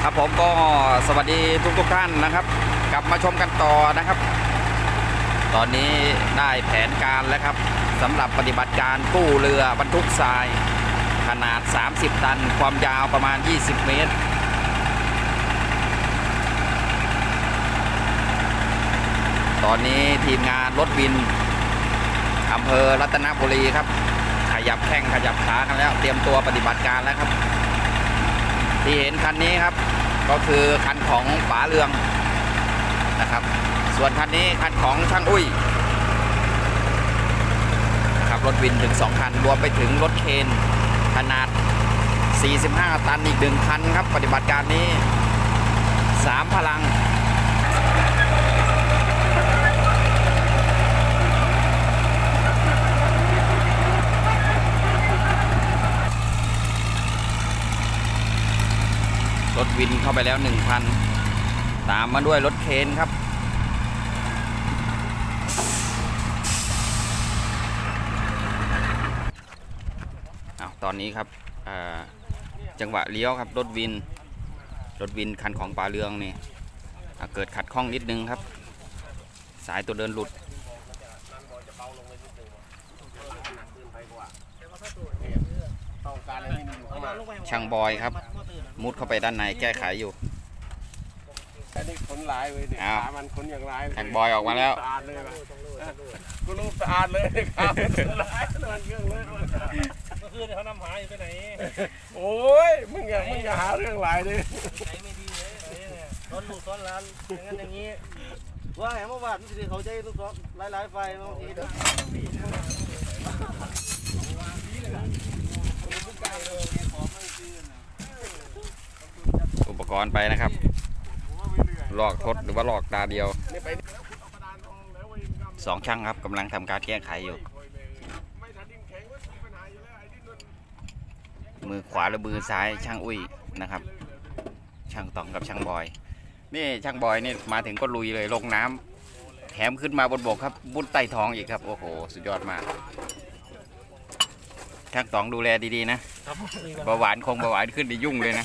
ครับผมก็สวัสดีทุกท่านนะครับกลับมาชมกันต่อนะครับตอนนี้ได้แผนการแล้วครับสำหรับปฏิบัติการกู้เรือบรรทุกทรายขนาด30ตันความยาวประมาณ20เมตรตอนนี้ทีมงานรถวินอำเภอรัตนบุรีครับขยับแข้งขยับขากันแล้วเตรียมตัวปฏิบัติการแล้วครับที่เห็นคันนี้ครับก็คือคันของป๋าเรืองนะครับส่วนคันนี้คันของช่างอุ้ยนะครับรถวินถึง2คันรวมไปถึงรถเคนขนาด45ตันอีก1คันครับปฏิบัติการนี้3พลังรถวินเข้าไปแล้ว1คันตามมาด้วยรถเคนครับตอนนี้ครับจังหวะเลี้ยวครับรถวินคันของป๋าเรืองนี่เกิดขัดข้องนิดนึงครับสายตัวเดินหลุดช่างบอยครับมุดเข้าไปด้านในแก้ไขอยู่อันนี้ขนลายเลยเนี่ยขามันขนอย่างไรช่างบอยออกมาแล้วสะอาดเลยกูรูปสะอาดเลยขาขนลายมันเครื่องเลยก็คือเขานำหาอยู่ไปไหนโอ้ยมึงอย่าหาเรื่องลายเลยไหนไม่ดีเลยซ้อนลูกซ้อนร้านอย่างนั้นอย่างนี้ว่าแหมเมื่อวานที่เขาใจทุกซ้อนหลายไฟบางทีอุปกรณ์ไปนะครับลอกทดหรือว่าลอกตาเดียว2ช่างครับกำลังทำการแก้ไขอยู่มือขวาและมือซ้ายช่างอุ้ยนะครับช่างตองกับช่างบอยนี่ช่างบอยนี่มาถึงก็ลุยเลยลงน้ำแถมขึ้นมาบนบกครับบุญไต่ท้องอีกครับโอ้โหสุดยอดมากช่างตองดูแลดีๆนะเบาหวานขึ้นได้ยุ่งเลยนะ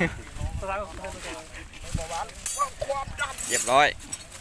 เรียบร้อย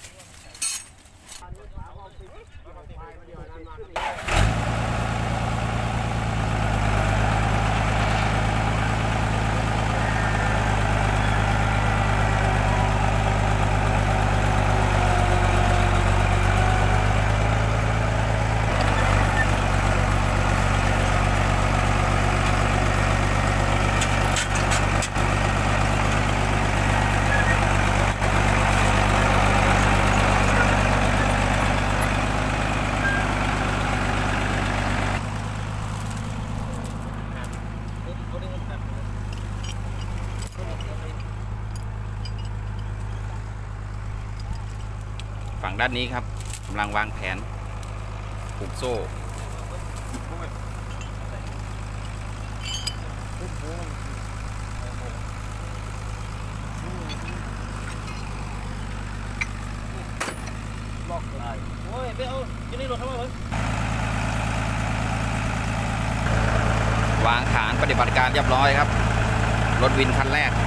ฝั่งด้านนี้ครับกำลังวางแผนผูกโซ่ล็อกเลยโอ้ยไปเอาอยู่ในรถทำไมวะวางฐานปฏิบัติการเรียบร้อยครับรถวินคันแรก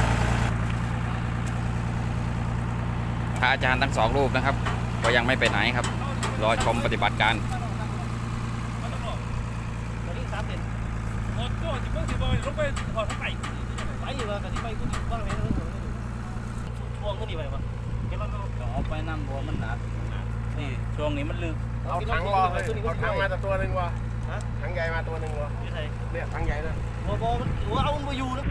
พระอาจารย์ทั้ง2รูปนะครับก็ยังไม่ไปไหนครับรอชมปฏิบัติการเอาไปนั่งบัวมันหนักนี่ช่วงนี้มันลึกเอาถังรอเลยเอาถังมาตัวนึงวะถังใหญ่มาตัวนึงวะเนี่ยถังใหญ่เลยบัวมันเอามันไปอยู่นะ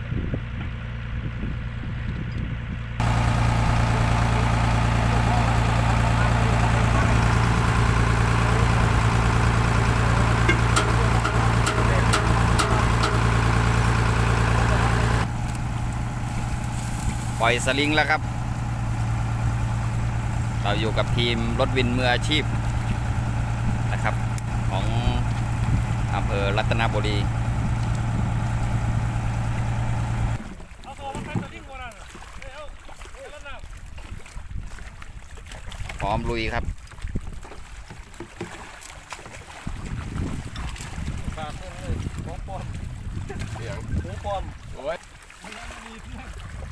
ปล่อยสลิงแล้วครับเราอยู่กับทีมรถวินมืออาชีพนะครับของอำเภอรัตนบุรีพร้อมลุยครับปากเลยของปลอมเสียงของปลอมโอ้ย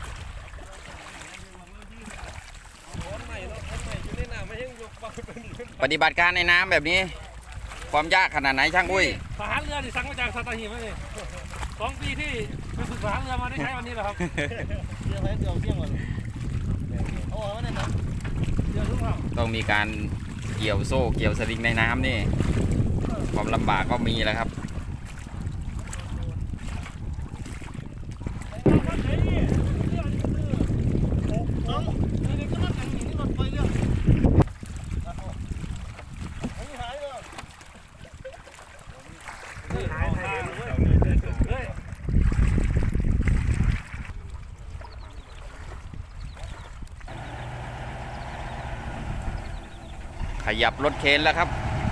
ปฏิบัติการในน้ำแบบนี้ ความยากขนาดไหนช่างอุ้ยทหารเรือที่สั่งมาจากสัตหีบนี่2 ปีที่ไปฝึกทหารเรือมาได้ใช้วันนี้แหละครับเดี๋ยวเสี่ยงก่อนเอาไว้ในน้ำเรือทุกอย่างต้องมีการเกี่ยวโซ่เกี่ยวสลิงในน้ำนี่ความลำบากก็มีแล้วครับขยับรถเคนแล้วครับ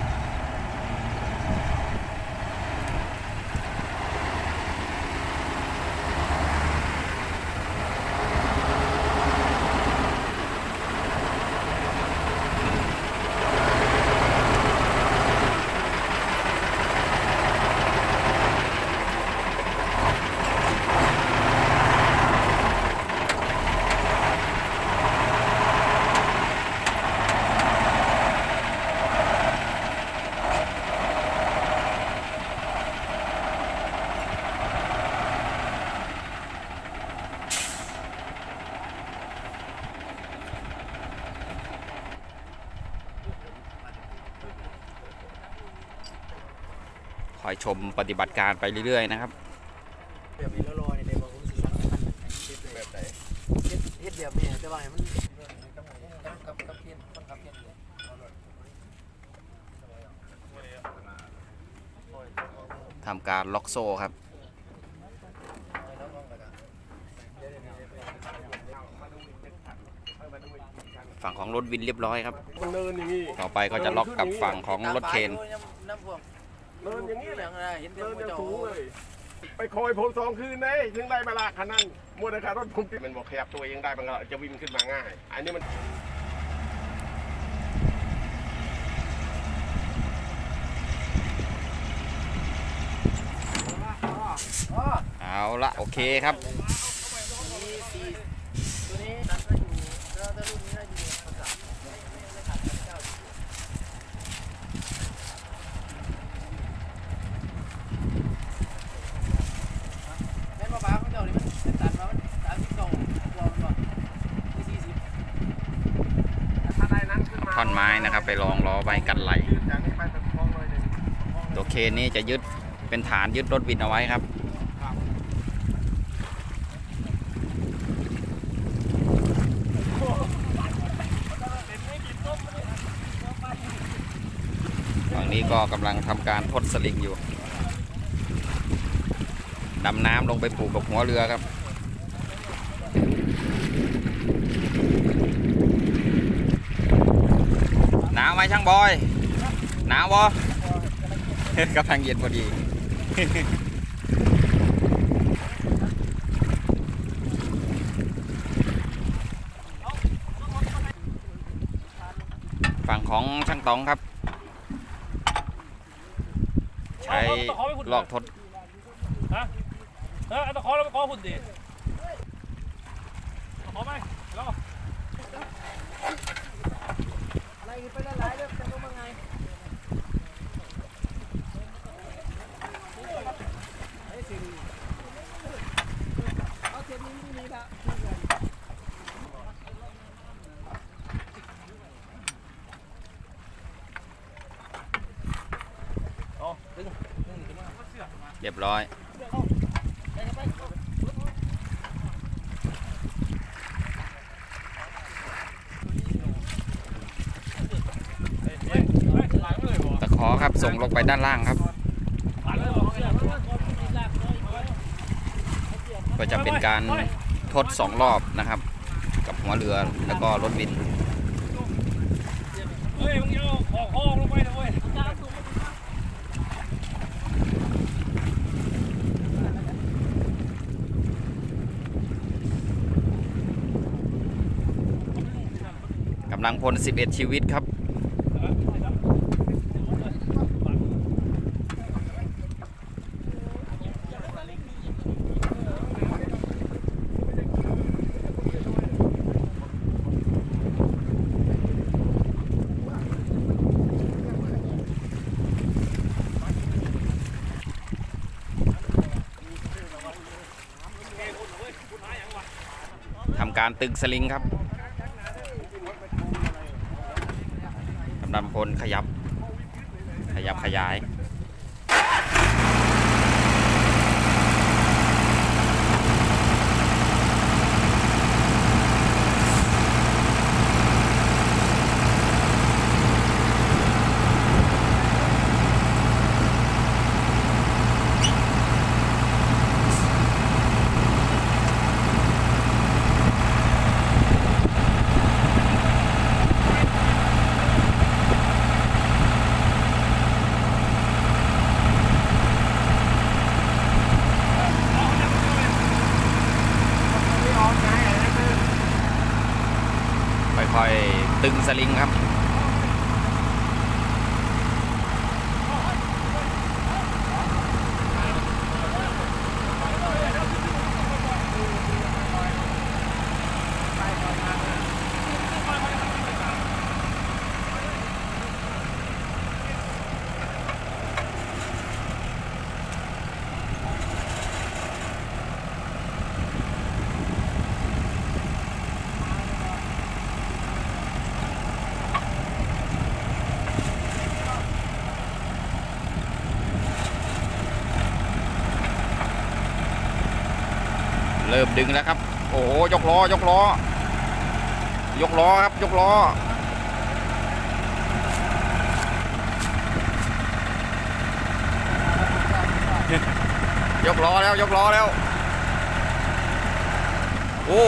คอยชมปฏิบัติการไปเรื่อยๆนะครับแบบนี้แล้วรอในบางคนสื่อสารกันแบบไหนเฮ็ดแบบนี้แต่ว่ามันกับเพี้ยนทำการล็อกโซ่ครับฝั่งของรถวินเรียบร้อยครับต่อไปก็จะล็อกกับฝั่งของรถเคนเดินอย่างนี้แหละเดินอย่างสูงเลยไปคอยผม2 คืนเลยถึงได้มาละคันนั้นมัวแต่ขับรถผมติดมันบอกขยับตัวเองได้มันก็จะวิ่งขึ้นมาง่ายอันนี้มันเอาละโอเคครับท่อนไม้นะครับไปรองล้อไว้กันไหลตัวเคนนี่จะยึดเป็นฐานยึดรถวินเอาไว้ครับฝั่งนี้ก็กำลังทำการทดสลิงอยู่ดำน้ำลงไปผูกกับหัวเรือครับหนาวไหมช่างบอยหนาวบ่ กำลังเย็นพอดีฝั่งของช่างตองครับใช้ลอกทดฮะเอาตะขอแล้วไปขอหุ่นดิตะขอไหมแล้วอะไรไปหลายๆเรื่องจะรู้ว่าไงเอาเทปนี้ที่นี้ละเรียบร้อยตะขอครับส่งลงไปด้านล่างครับก็จะเป็นการทด2 รอบนะครับกับหัวเรือแล้วก็รถวินเฮ้ยมึงเอาขอคอลงไปนะเว้ยกำลังพล11 ชีวิตครับำการตึงสลิงครับกำลังพลขยับขยายค่อยๆตึงสลิงครับเริ่มดึงแล้วครับโอ้โหยกล้อยกล้อครับยกล้อยกล้อแล้วโอ้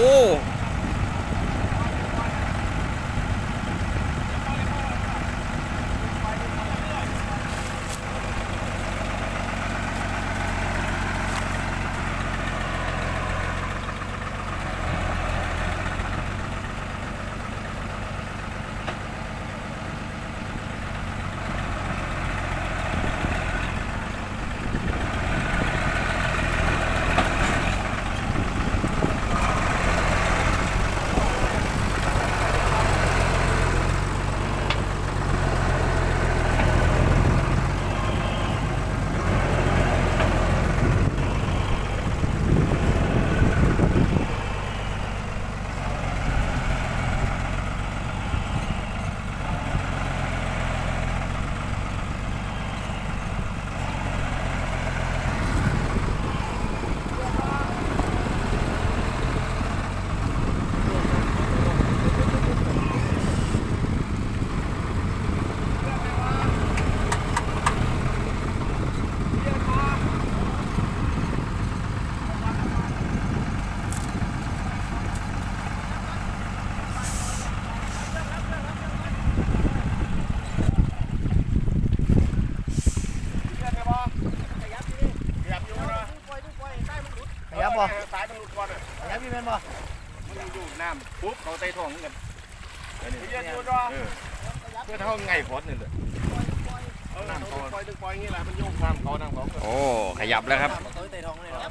ขยับบ่สายมันหลุดก่อนอ่ะขยับพี่แม่นบ่มันอยู่น้ำปุ๊บเขาเตะท้องกันเพื่อเท่าไงพอดนี่เลยน้ำเขาปล่อยอย่างนี้แหละมันโยกความเขาน้ำเขาโอ้ขยับแล้วครับเขาเตะท้องเลยครับ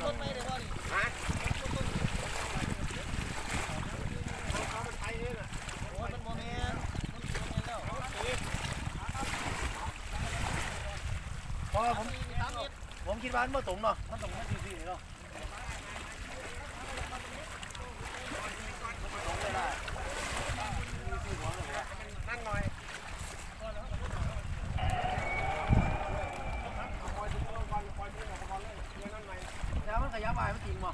เพราะผมคิดว่ามันบ่ตรงเนาะมันตรงมันสี่ๆเนาะนั่งหน่อยแล้วมันขยับไปมันจริงบ่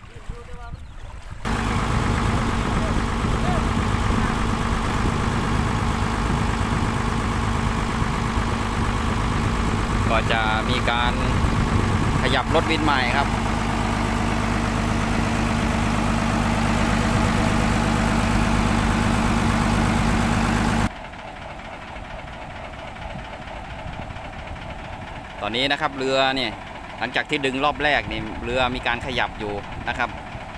ก็จะมีการขยับรถวินใหม่ครับ ตอนนี้นะครับเรือเนี่ยหลังจากที่ดึงรอบแรกนี่เรือมีการขยับอยู่นะครับ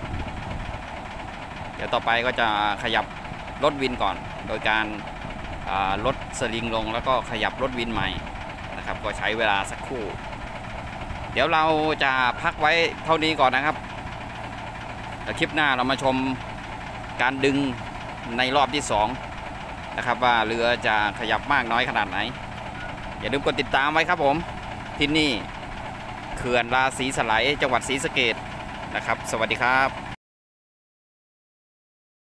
เดี๋ยวต่อไปก็จะขยับรถวินก่อน โดยการลดสลิงลงแล้วก็ขยับรถวินใหม่นะครับก็ใช้เวลาสักครู่ เดี๋ยวเราจะพักไว้เท่านี้ก่อนนะครับแล้วคลิปหน้าเรามาชมการดึงในรอบที่2นะครับว่าเรือจะขยับมากน้อยขนาดไหนอย่าลืมกดติดตามไว้ครับผมที่นี่เขื่อนราศีสไลจังหวัดศรีสะเกษนะครับสวัสดีครับ